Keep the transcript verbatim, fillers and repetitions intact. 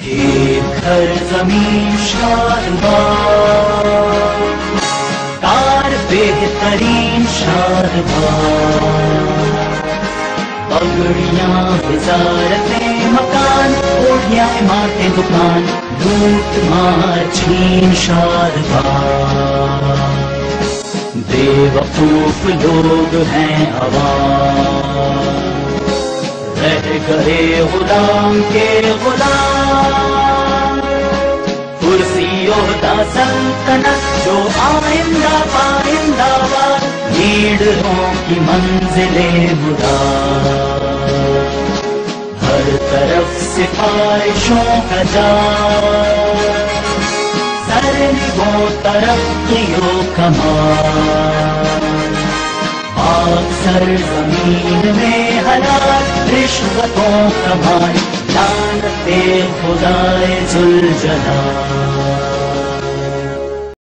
ایک گھر زمین شادباز، کار بہترین شادباز، پگڑیاں وزارتیں مکان، اوڑھیاں عمارتیں دکان، لوٹ مار چھین شادباز، بے وقوف لوگ ہیں عوام، رہ گئے غلام کے غلام، کرسی عہدہ سلطنت جو آئندہ پائندہ باد، لیڈروں کی منزل مراد، ہر طرف سفارشوں کا جال، سرنگوں ترقیوں کمال، پاک سرزمین میں حلال رشوتوں کمائی، لعنت خدائے ذوالجلال۔